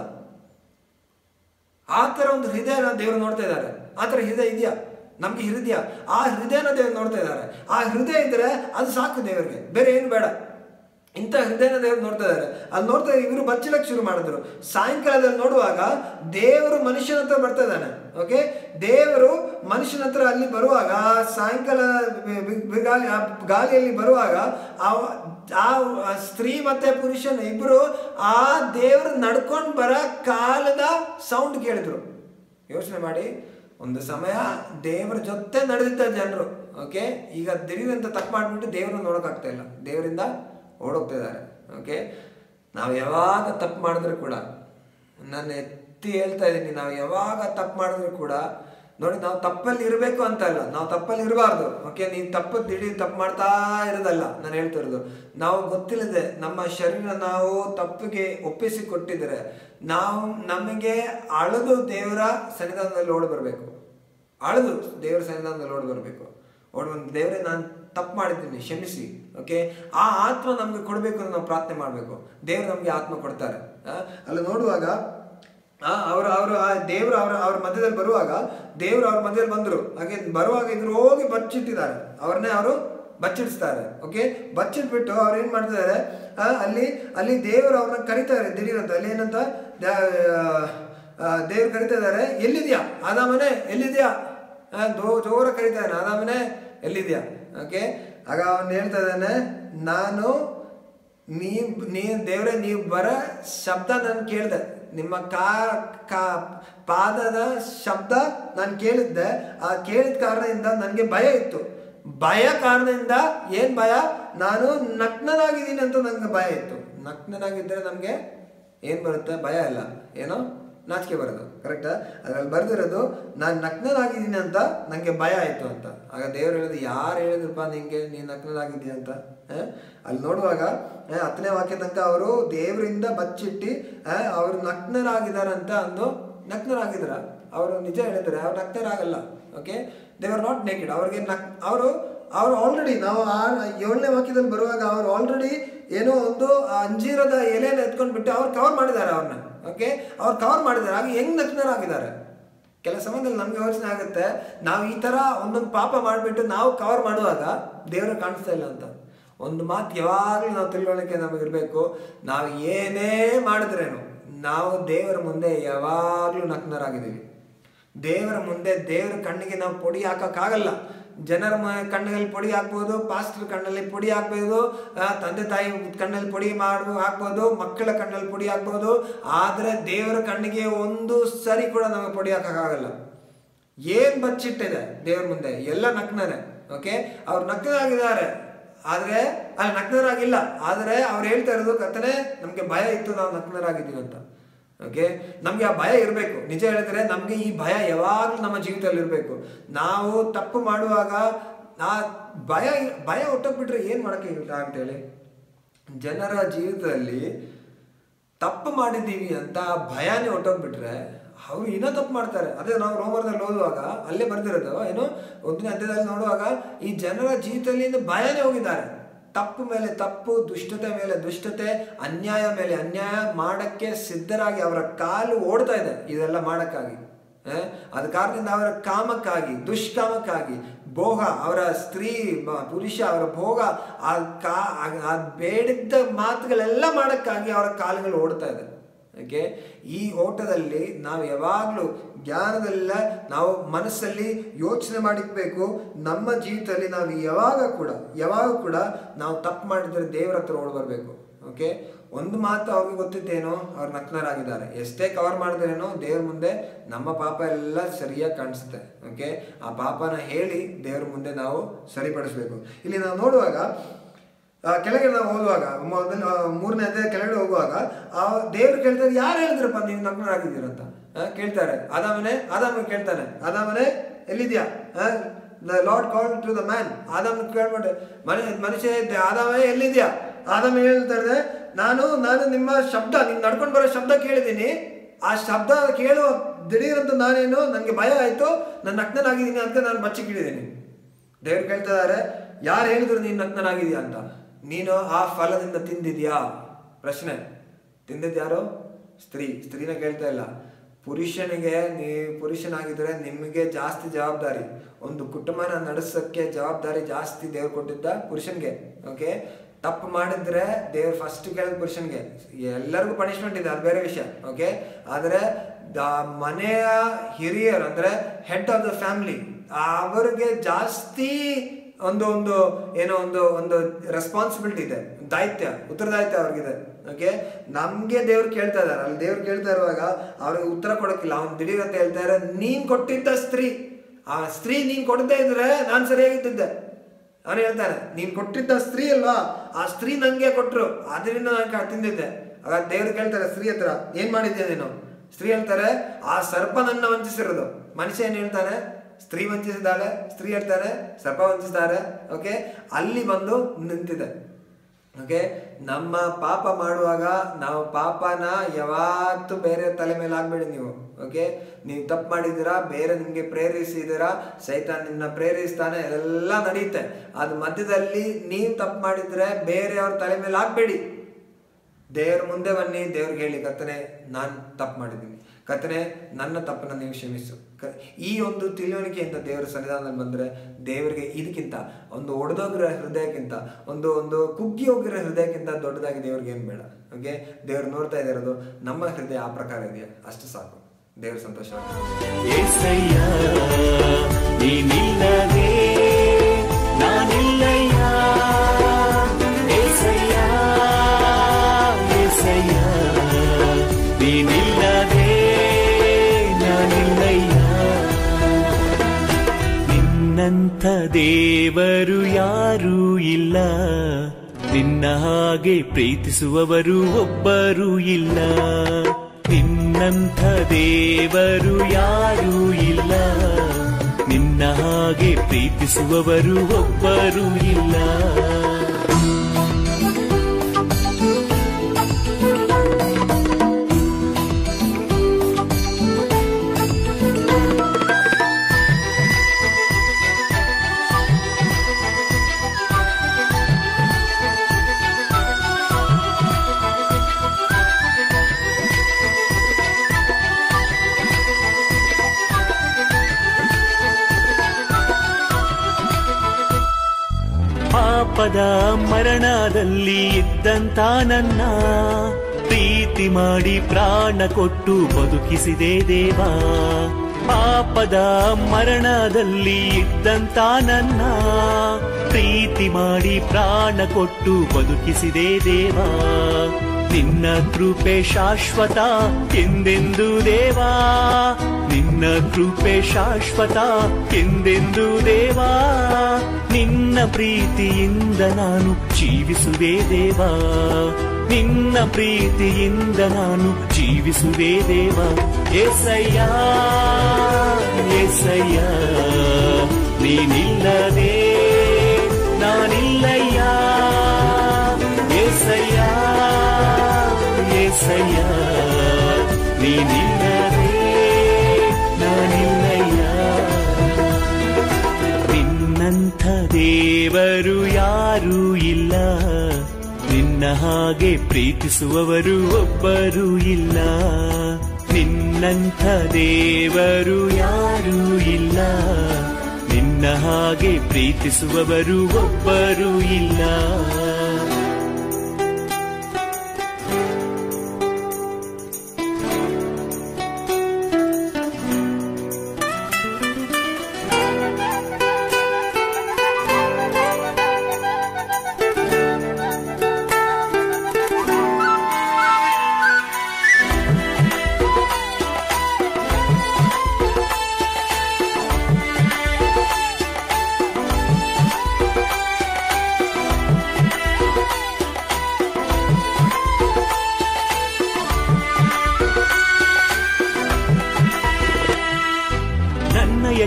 ಆ ಥರ ಒಂದು ಹೃದಯನ ದೇವರು ನೋಡ್ತಾ ಇದ್ದಾರೆ. ಆ ಥರ ಹೃದಯ ಇದೆಯಾ ನಮ್ಗೆ? ಹೃದಯ, ಆ ಹೃದಯನ ದೇವರು ನೋಡ್ತಾ ಇದ್ದಾರೆ. ಆ ಹೃದಯ ಇದ್ರೆ ಅದು ಸಾಕು ದೇವರಿಗೆ, ಬೇರೆ ಏನು ಬೇಡ. ಇಂಥ ಹೃದಯನ ದೇವರು ನೋಡ್ತಾ ಇದ್ದಾರೆ. ಅಲ್ಲಿ ನೋಡ್ತಾ ಇವರು ಬಚ್ಚಲಕ್ಕೆ ಶುರು ಮಾಡಿದ್ರು. ಸಾಯಂಕಾಲದಲ್ಲಿ ನೋಡುವಾಗ ದೇವರು ಮನುಷ್ಯನ ಹತ್ರ ಬರ್ತಾ ಇದ್ದಾನೆ. ಓಕೆ, ದೇವರು ಮನುಷ್ಯನ ಹತ್ರ ಅಲ್ಲಿ ಬರುವಾಗ, ಸಾಯಂಕಾಲ ಗಾಳಿಯಲ್ಲಿ ಬರುವಾಗ ಆ ಸ್ತ್ರೀ ಮತ್ತೆ ಪುರುಷನ ಇಬ್ರು ಆ ದೇವರು ನಡ್ಕೊಂಡು ಬರೋ ಕಾಲದ ಸೌಂಡ್ ಕೇಳಿದ್ರು. ಯೋಚನೆ ಮಾಡಿ, ಒಂದು ಸಮಯ ದೇವರ ಜೊತೆ ನಡೆದಿದ್ದ ಜನರು. ಓಕೆ, ಈಗ ದಿಢೀರಂತ ತಪ್ಪು ಮಾಡಿಬಿಟ್ಟು ದೇವ್ರನ್ನ ನೋಡೋಕ್ಕಾಗ್ತಾ ಇಲ್ಲ, ದೇವರಿಂದ ಓಡೋಗ್ತಾ ಇದ್ದಾರೆ. ಓಕೆ, ನಾವು ಯಾವಾಗ ತಪ್ಪು ಮಾಡಿದ್ರು ಕೂಡ, ನಾನು ಎತ್ತಿ ಹೇಳ್ತಾ ಇದ್ದೀನಿ, ನಾವು ಯಾವಾಗ ತಪ್ಪು ಮಾಡಿದ್ರು ಕೂಡ ನೋಡಿ, ನಾವು ತಪ್ಪಲ್ಲಿ ಇರಬೇಕು ಅಂತ ಅಲ್ಲ, ನಾವು ತಪ್ಪಲ್ಲಿ ಇರಬಾರ್ದು. ಓಕೆ, ನೀವು ದಿಢೀರ್ ತಪ್ಪು ಮಾಡ್ತಾ ಇರೋದಲ್ಲ ನಾನು ಹೇಳ್ತಾ ಇರೋದು. ನಾವು ಗೊತ್ತಿಲ್ಲದೆ ನಮ್ಮ ಶರೀರ ನಾವು ತಪ್ಪಿಗೆ ಒಪ್ಪಿಸಿ ಕೊಟ್ಟಿದ್ರೆ ನಮಗೆ ಅಳದು ದೇವರ ಸನ್ನಿಧಾನದಲ್ಲಿ ಓಡಿ ಬರಬೇಕು. ಅಳದು ದೇವರ ಸನ್ನಿಧಾನದಲ್ಲಿ ಓಡಿ ಬರಬೇಕು. ಬಂದು ದೇವರೇ ನಾನು ತಪ್ಪು ಮಾಡಿದ್ದೀನಿ, ಕ್ಷಮಿಸಿ. ಓಕೆ, ಆ ಆತ್ಮ ನಮ್ಗೆ ಕೊಡಬೇಕು ಅಂತ ನಾವು ಪ್ರಾರ್ಥನೆ ಮಾಡಬೇಕು. ದೇವರು ನಮಗೆ ಆತ್ಮ ಕೊಡ್ತಾರೆ. ಅಲ್ಲಿ ನೋಡುವಾಗ ದೇವರು ಅವ್ರ ಮಧ್ಯದಲ್ಲಿ ಬರುವಾಗ, ದೇವರು ಅವ್ರ ಮಧ್ಯದಲ್ಲಿ ಬಂದರು. ಹಾಗೆ ಬರುವಾಗ ಇದ್ರು ಹೋಗಿ ಬಚ್ಚಿಟ್ಟಿದ್ದಾರೆ, ಅವ್ರನ್ನೇ ಅವರು ಬಚ್ಚಿಡಿಸ್ತಾರೆ. ಓಕೆ, ಬಚ್ಚಿಟ್ಬಿಟ್ಟು ಅವ್ರು ಏನ್ ಮಾಡ್ತಿದ್ದಾರೆ, ಅಲ್ಲಿ ದೇವರು ಅವ್ರನ್ನ ಕರಿತಾರೆ ದಿಢೀರಂತ. ಅಲ್ಲಿ ಏನಂತ ದೇವ್ರು ಕರಿತಾ ಇದ್ದಾರೆ, ಎಲ್ಲಿದ್ಯಾ ಆದಾಮನೇ, ಎಲ್ಲಿದ್ಯಾ? ಜೋರ ಕರಿತಾನೆ, ಆದಾಮನೇ ಎಲ್ಲಿದ್ಯಾ? ಓಕೆ, ಆಗ ಅವನು ಹೇಳ್ತಾ ಇದ್ದಾನೆ, ನಾನು ದೇವರೇ ನೀವು ಬರ ಶಬ್ದ ನಾನು ಕೇಳಿದೆ, ನಿಮ್ಮ ಪಾದದ ಶಬ್ದ ನಾನು ಕೇಳಿದ್ದೆ. ಆ ಕೇಳಿದ ಕಾರಣದಿಂದ ನನಗೆ ಭಯ ಇತ್ತು. ಭಯ ಕಾರಣದಿಂದ ಏನ್ ಭಯ? ನಾನು ನಗ್ನನಾಗಿದ್ದೀನಿ ಅಂತ ನನಗೆ ಭಯ ಇತ್ತು. ನಗ್ನನಾಗಿದ್ದರೆ ನಮಗೆ ಏನ್ ಬರುತ್ತೆ? ಭಯ ಇಲ್ಲ, ಏನೋ ನಾಚಿಕೆ ಬರೋದು. ಕರೆಕ್ಟಾ? ಅದ್ರಲ್ಲಿ ಬರ್ದಿರೋದು ನಾನು ನಗ್ನನಾಗಿದ್ದೀನಿ ಅಂತ ನನಗೆ ಭಯ ಆಯಿತು ಅಂತ. ಆಗ ದೇವ್ರು ಹೇಳಿದ್ರು, ಯಾರು ಹೇಳಿದ್ರಪ್ಪ ನಿಂಗೆ ನೀನು ನಗ್ನನಾಗಿದ್ದೀಯ ಅಂತ? ಅಲ್ಲಿ ನೋಡುವಾಗ 10ನೇ ವಾಕ್ಯ ತನಕ ಅವರು ದೇವರಿಂದ ಬಚ್ಚಿಟ್ಟು ಅವರು ನಗ್ನರಾಗಿದ್ದಾರಂತ ಅಂದು. ನಗ್ನರಾಗಿದ್ರ? ಅವರು ನಿಜ ಹೇಳಿದ್ರೆ ಅವ್ರು ನಗ್ನರಾಗಲ್ಲ. Okay, they are not naked. ಅವ್ರಿಗೆ ಅವರು ಆಲ್ರೆಡಿ, ನಾವು 7ನೇ ವಾಕ್ಯದಲ್ಲಿ ಬರುವಾಗ ಅವ್ರು ಆಲ್ರೆಡಿ ಏನೋ ಒಂದು ಅಂಜೀರದ ಎಲೆನ ಎತ್ಕೊಂಡ್ಬಿಟ್ಟು ಅವ್ರು ಕವರ್ ಮಾಡಿದ್ದಾರೆ ಅವ್ರನ್ನ. ಓಕೆ, ಅವ್ರು ಕವರ್ ಮಾಡಿದ್ದಾರೆ. ಆಗ ಹೆಂಗ್ ನಗ್ನರಾಗಿದ್ದಾರೆ? ಕೆಲ ಸಮಯದಲ್ಲಿ ನಮ್ಗೆ ಯೋಚನೆ ಆಗುತ್ತೆ, ನಾವು ಈ ತರ ಒಂದೊಂದು ಪಾಪ ಮಾಡಿಬಿಟ್ಟು ನಾವು ಕವರ್ ಮಾಡುವಾಗ ದೇವರು ಕಾಣಿಸ್ತಾ ಇಲ್ಲ ಅಂತ. ಒಂದು ಮಾತು ಯಾವಾಗಲೂ ನಾವು ತಿಳುವಳಿಕೆ ನಮಗಿರ್ಬೇಕು. ನಾವು ಏನೇ ಮಾಡಿದ್ರೇನು ನಾವು ದೇವರ ಮುಂದೆ ಯಾವಾಗಲೂ ನಗ್ನರಾಗಿದ್ದೀವಿ. ದೇವರ ಮುಂದೆ, ದೇವರ ಕಣ್ಣಿಗೆ ನಾವು ಪೊಡಿ ಹಾಕೋಕ್ಕಾಗಲ್ಲ. ಜನರ ಕಣ್ಣಲ್ಲಿ ಪೊಡಿ ಹಾಕ್ಬೋದು, ಪಾಸ್ಟರ್ ಕಣ್ಣಲ್ಲಿ ಪೊಡಿ ಹಾಕ್ಬೋದು, ತಂದೆ ತಾಯಿ ಕಣ್ಣಲ್ಲಿ ಪೊಡಿ ಹಾಕ್ಬೋದು, ಮಕ್ಕಳ ಕಣ್ಣಲ್ಲಿ ಪೊಡಿ ಹಾಕ್ಬೋದು. ಆದರೆ ದೇವರ ಕಣ್ಣಿಗೆ ಒಂದು ಸರಿ ಕೂಡ ನಮಗೆ ಪೊಡಿ ಹಾಕೋಕ್ಕಾಗಲ್ಲ. ಏನ್ ಬಚ್ಚಿಟ್ಟಿದೆ ದೇವ್ರ ಮುಂದೆ? ಎಲ್ಲ ನಗ್ನನೇ. ಓಕೆ, ಅವ್ರು ನಗ್ನರಾಗಿದ್ದಾರೆ, ಆದರೆ ಅಲ್ಲಿ ನಗ್ನರಾಗಿಲ್ಲ. ಆದರೆ ಅವ್ರು ಹೇಳ್ತಾ ಇರೋದು, ಕರ್ತನೇ ನಮಗೆ ಭಯ ಇತ್ತು, ನಾವು ನಗ್ನರಾಗಿದ್ದೀವಿ ಅಂತ. ಓಕೆ, ನಮ್ಗೆ ಆ ಭಯ ಇರಬೇಕು. ನಿಜ ಹೇಳಿದ್ರೆ ನಮ್ಗೆ ಈ ಭಯ ಯಾವಾಗಲೂ ನಮ್ಮ ಜೀವಿತದಲ್ಲಿ ಇರಬೇಕು. ನಾವು ತಪ್ಪು ಮಾಡುವಾಗ ಆ ಭಯ ಹೊಟ್ಟೋಗ್ಬಿಟ್ರೆ ಏನ್ ಮಾಡಕ್ಕೆ ಅಂತೇಳಿ, ಜನರ ಜೀವಿತದಲ್ಲಿ ತಪ್ಪು ಮಾಡಿದ್ದೀವಿ ಅಂತ ಭಯನೇ ಹೊಟ್ಟೋಗ್ಬಿಟ್ರೆ ಅವರು ಇನ್ನೂ ತಪ್ಪು ಮಾಡ್ತಾರೆ. ಅದೇ ನಾವು ರೋಮರ್ದಲ್ಲಿ ಓದುವಾಗ ಅಲ್ಲೇ ಬರ್ದಿರೋದು ಏನು, 1ನೇ ಅಧ್ಯಾಯದಲ್ಲಿ ನೋಡುವಾಗ ಈ ಜನರ ಜೀವಿತದಲ್ಲಿ ಭಯನೇ ಹೋಗಿದ್ದಾರೆ. ತಪ್ಪು ಮೇಲೆ ತಪ್ಪು, ದುಷ್ಟತೆ ಮೇಲೆ ದುಷ್ಟತೆ, ಅನ್ಯಾಯ ಮೇಲೆ ಅನ್ಯಾಯ ಮಾಡಕ್ಕೆ ಸಿದ್ಧರಾಗಿ ಅವರ ಕಾಲು ಓಡ್ತಾ ಇದೆ ಇದೆಲ್ಲ ಮಾಡಕ್ಕಾಗಿ. ಅದ ಕಾರಣದಿಂದ ಅವರ ಕಾಮಕ್ಕಾಗಿ, ದುಷ್ಕಾಮಕ್ಕಾಗಿ, ಭೋಗ, ಅವರ ಸ್ತ್ರೀ ಪುರುಷ ಅವರ ಭೋಗ, ಆ ಬೇಡಿದ್ದ ಮಾತುಗಳೆಲ್ಲ ಮಾಡಕ್ಕಾಗಿ ಅವರ ಕಾಲುಗಳು ಓಡ್ತಾ ಇದೆ. ಓಕೆ, ಈ ಓಟದಲ್ಲಿ ನಾವು ಯಾವಾಗಲೂ ಜ್ಞಾನದಲ್ಲ ನಾವು ಮನಸ್ಸಲ್ಲಿ ಯೋಚನೆ ಮಾಡಿಕ್ಬೇಕು. ನಮ್ಮ ಜೀವಿತದಲ್ಲಿ ನಾವು ಯಾವಾಗ ಕೂಡ ನಾವು ತಪ್ಪು ಮಾಡಿದ್ರೆ ದೇವರ ಹತ್ರ ಓಡಿ ಬರಬೇಕು. ಓಕೆ, ಒಂದು ಮಾತು ಅವ್ರಿಗೆ ಗೊತ್ತಿದ್ದೇನೋ, ಅವ್ರು ನಗ್ನರಾಗಿದ್ದಾರೆ. ಎಷ್ಟೇ ಕವರ್ ಮಾಡಿದ್ರೇನೋ ದೇವ್ರ ಮುಂದೆ ನಮ್ಮ ಪಾಪ ಎಲ್ಲ ಸರಿಯಾಗಿ ಕಾಣಿಸುತ್ತೆ. ಓಕೆ, ಆ ಪಾಪನ ಹೇಳಿ ದೇವ್ರ ಮುಂದೆ ನಾವು ಸರಿಪಡಿಸ್ಬೇಕು. ಇಲ್ಲಿ ನಾವು ನೋಡುವಾಗ ಕೆಳಗಡೆ ನಾವು ಓದುವಾಗ 3ನೇ ಅಧ್ಯಾಯ ಕೆಳಗಡೆ ಹೋಗುವಾಗ ದೇವ್ರು ಕೇಳ್ತಾರೆ, ಯಾರು ಹೇಳಿದ್ರಪ್ಪ ನೀವು ನಗ್ನರಾಗಿದ್ದೀರಂತ ಕೇಳ್ತಾರೆ. ಆದಾಮ ಕೇಳ್ತಾನೆ, ಆದಾಮನೇ ಎಲ್ಲಿದ್ಯಾ? The lord called to the man. ಆದಾಮ ಕೇಳ್ಬಿಟ್ಟೆ, ಮನುಷ್ಯ ಆದಾಮೇ ಎಲ್ಲಿದ್ಯಾ? ಆದಾಮ ಹೇಳ್ತಾರೆ, ನಾನು ನಿಮ್ಮ ಶಬ್ದ, ನೀವು ನಡ್ಕೊಂಡು ಬರೋ ಶಬ್ದ ಕೇಳಿದ್ದೀನಿ. ಆ ಶಬ್ದ ಕೇಳುವ ದಿಢೀರಂತ ನಾನೇನು, ನನಗೆ ಭಯ ಆಯ್ತು, ನಾನು ನಗ್ನನಾಗಿದ್ದೀನಿ ಅಂತ ನಾನು ಬಚ್ಚಿಗಿಡಿದ್ದೀನಿ. ದೇವ್ರು ಕೇಳ್ತಿದ್ದಾರೆ, ಯಾರು ಹೇಳಿದ್ರು ನೀನು ನಗ್ನನಾಗಿದ್ಯಾ ಅಂತ? ನೀನು ಆ ಫಲದಿಂದ ತಿಂದಿದ್ಯಾ? ಪ್ರಶ್ನೆ. ತಿಂದಿದ್ಯಾರು? ಸ್ತ್ರೀನ ಕೇಳ್ತಾ ಇಲ್ಲ. ಪುರುಷನಿಗೆ, ಪುರುಷನಾಗಿದ್ರೆ ನಿಮಗೆ ಜಾಸ್ತಿ ಜವಾಬ್ದಾರಿ, ಒಂದು ಕುಟುಂಬನ ನಡೆಸೋಕ್ಕೆ ಜವಾಬ್ದಾರಿ ಜಾಸ್ತಿ ದೇವ್ರು ಕೊಟ್ಟಿದ್ದ ಪುರುಷನ್ಗೆ. ಓಕೆ, ತಪ್ಪು ಮಾಡಿದ್ರೆ ದೇವ್ರು ಫಸ್ಟ್ ಕೇಳಿದ ಪುರುಷನ್ಗೆ. ಎಲ್ಲರಿಗೂ ಪನಿಷ್ಮೆಂಟ್ ಇದೆ, ಅದು ಬೇರೆ ವಿಷಯ. ಓಕೆ, ಆದರೆ ಮನೆಯ ಹಿರಿಯರು ಅಂದ್ರೆ ಹೆಡ್ ಆಫ್ ದ ಫ್ಯಾಮಿಲಿ, ಅವರಿಗೆ ಜಾಸ್ತಿ ಒಂದು ರೆಸ್ಪಾನ್ಸಿಬಿಲಿಟಿ ಇದೆ, ಉತ್ತರದಾಯಿತ್ಯ ಅವ್ರಿಗಿದೆ. ಓಕೆ, ನಮ್ಗೆ ದೇವ್ರು ಕೇಳ್ತಾ ಇದಾರೆ. ಅಲ್ಲಿ ದೇವ್ರು ಕೇಳ್ತಾ ಇರುವಾಗ ಅವ್ರಿಗೆ ಉತ್ತರ ಕೊಡೋಕ್ಕಿಲ್ಲ. ಅವ್ನು ದಿಢೀರಂತ ಹೇಳ್ತಾರೆ, ನೀನ್ ಕೊಟ್ಟಿದ್ದ ಆ ಸ್ತ್ರೀ ನೀನ್ ಕೊಡದೇ ಇದ್ರೆ ನಾನು ಸರಿಯಾಗಿದ್ದೆ. ಅವನು ಹೇಳ್ತಾನೆ, ನೀನ್ ಕೊಟ್ಟಿದ್ದ ಸ್ತ್ರೀ ಅಲ್ವಾ, ಆ ಸ್ತ್ರೀ ನಂಗೆ ಕೊಟ್ರು, ಅದರಿಂದ ನಾನು ತಿಂದಿದ್ದೆ. ಆಗ ದೇವ್ರು ಕೇಳ್ತಾರೆ ಸ್ತ್ರೀ ಹತ್ರ, ಏನ್ ಮಾಡಿದ್ದೆ ನೀನು? ಸ್ತ್ರೀ ಹೇಳ್ತಾರೆ, ಆ ಸರ್ಪ ನನ್ನ ವಂಚಿಸಿರೋದು. ಮನುಷ್ಯ ಏನ್ ಹೇಳ್ತಾನೆ? ಸ್ತ್ರೀ ವಂಚಿಸಿದಾಳೆ. ಸ್ತ್ರೀ ಹೇಳ್ತಾರೆ ಸರ್ಪ ವಂಚಿಸಿದ್ದಾರೆ. ಓಕೆ, ಅಲ್ಲಿ ಬಂದು ನಿಂತಿದೆ. ಓಕೆ, ನಮ್ಮ ಪಾಪ ಮಾಡುವಾಗ ನಾವು ಪಾಪನ ಯಾವತ್ತೂ ಬೇರೆ ತಲೆ ಮೇಲೆ ಆಗ್ಬೇಡಿ ನೀವು. ಓಕೆ, ನೀವು ತಪ್ಪು ಮಾಡಿದ್ದೀರಾ, ಬೇರೆ ನಿಮ್ಗೆ ಪ್ರೇರಿಸಿದ್ದೀರಾ, ಸೈತಾನ್ ನಿಮ್ಮನ್ನ ಪ್ರೇರಿಸ್ತಾನೆ, ಎಲ್ಲ ನಡೆಯುತ್ತೆ. ಅದು ಮಧ್ಯದಲ್ಲಿ ನೀವು ತಪ್ಪು ಮಾಡಿದ್ರೆ ಬೇರೆಯವ್ರ ತಲೆ ಮೇಲೆ ಆಗ್ಬೇಡಿ. ದೇವ್ರ ಮುಂದೆ ಬನ್ನಿ, ದೇವ್ರಿಗೆ ಹೇಳಿ, ಕರ್ತನೆ ನಾನು ತಪ್ಪು ಮಾಡಿದ್ದೀನಿ, ಕರ್ತನೆ ನನ್ನ ತಪ್ಪನ್ನ ನೀವು ಕ್ಷಮಿಸು. ಈ ಒಂದು ತಿಳುವಳಿಕೆಯಿಂದ ದೇವರ ಸನ್ನಿಧಾನದಲ್ಲಿ ಬಂದ್ರೆ ದೇವರಿಗೆ ಇದಕ್ಕಿಂತ ಒಂದು ಒಡೆದೋಗಿರೋ ಹೃದಯಕ್ಕಿಂತ ಒಂದು ಕುಗ್ಗಿ ಹೋಗಿರೋ ಹೃದಯಕ್ಕಿಂತ ದೊಡ್ಡದಾಗಿ ದೇವ್ರಿಗೆ ಏನು ಬೇಡ. ಓಕೆ, ದೇವ್ರು ನೋಡ್ತಾ ಇರೋದು ನಮ್ಮ ಹೃದಯ ಆ ಪ್ರಕಾರ ಇದೆಯಾ, ಅಷ್ಟು ಸಾಕು. ದೇವ್ರ ಸಂತೋಷ. ನಿನ್ನಂಥ ದೇವರು ಯಾರೂ ಇಲ್ಲ, ನಿನ್ನ ಹಾಗೆ ಪ್ರೀತಿಸುವವರು ಒಬ್ಬರೂ ಇಲ್ಲ. ನಿನ್ನಂಥ ದೇವರು ಯಾರೂ ಇಲ್ಲ, ನಿನ್ನ ಹಾಗೆ ಪ್ರೀತಿಸುವವರು ಒಬ್ಬರೂ ಇಲ್ಲ. ಪಾಪದ ಮರಣದಲ್ಲಿ ಇದ್ದಂತ ನನ್ನ ಪ್ರೀತಿ ಮಾಡಿ ಪ್ರಾಣ ಕೊಟ್ಟು ಬದುಕಿಸಿದೆ ದೇವಾ. ಪಾಪದ ಮರಣದಲ್ಲಿ ಇದ್ದಂತ ನನ್ನ ಪ್ರೀತಿ ಮಾಡಿ ಪ್ರಾಣ ಕೊಟ್ಟು ಬದುಕಿಸಿದೆ ದೇವಾ. ನಿನ್ನ ಕೃಪೆ ಶಾಶ್ವತ ಎಂದೆಂದು ದೇವಾ, ನಿನ್ನ ಕೃಪೆ ಶಾಶ್ವತ ಎಂದೆಂದು ದೇವಾ. ನಿನ್ನ ಪ್ರೀತಿಯಿಂದ ನಾನು ಜೀವಿಸುವೆ ದೇವಾ, ನಿನ್ನ ಪ್ರೀತಿಯಿಂದ ನಾನು ಜೀವಿಸುವೆ ದೇವಾ. ಏಸಯ್ಯ ಏಸಯ್ಯ ನೀನಿಲ್ಲದೆ ನಾನಿಲ್ಲಯ್ಯ. ಏಸಯ್ಯ ಏಸಯ್ಯ ನೀನಿಲ್ಲದೆ ನಾನಿಲ್ಲಯ್ಯ. ನಿನ್ನಂಥ ದೇವರು ಯಾರೂ ಇಲ್ಲ, ನಿನ್ನ ಹಾಗೆ ಪ್ರೀತಿಸುವವರು ಒಬ್ಬರೂ ಇಲ್ಲ. ನಿನ್ನಂಥ ದೇವರು ಯಾರೂ ಇಲ್ಲ, ನಿನ್ನ ಹಾಗೆ ಪ್ರೀತಿಸುವವರು ಒಬ್ಬರೂ ಇಲ್ಲ.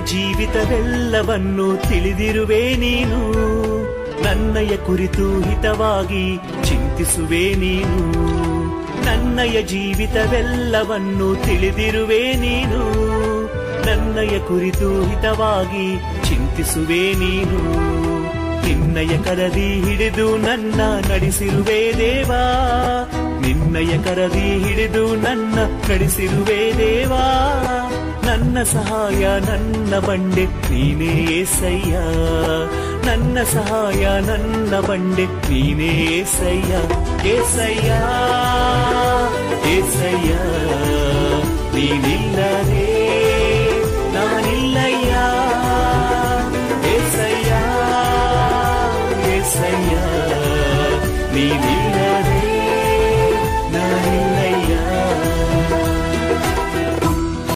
ಜೀವಿತವೆಲ್ಲವನ್ನು ತಿಳಿದಿರುವೆ ನೀನು, ನನ್ನಯ ಕುರಿತು ಹಿತವಾಗಿ ಚಿಂತಿಸುವೆ ನೀನು. ನನ್ನಯ ಜೀವಿತವೆಲ್ಲವನ್ನು ತಿಳಿದಿರುವೆ ನೀನು, ನನ್ನಯ ಕುರಿತು ಹಿತವಾಗಿ ಚಿಂತಿಸುವೆ ನೀನು. ನಿನ್ನಯ ಕರದಿ ಹಿಡಿದು ನನ್ನ ನಡೆಸಿರುವೆ ದೇವಾ, ನಿನ್ನಯ ಕರದಿ ಹಿಡಿದು ನನ್ನ ನಡೆಸಿರುವೆ ದೇವಾ. ನನ್ನ ಸಹಾಯ ನನ್ನ ಬಂಡೆ ನೀನೇ ಏಸಯ್ಯ, ನನ್ನ ಸಹಾಯ ನನ್ನ ಬಂಡೆ ನೀನೇ ಏಸಯ್ಯ. ಏಸಯ್ಯ ಏಸಯ್ಯ ನೀನಿಲ್ಲ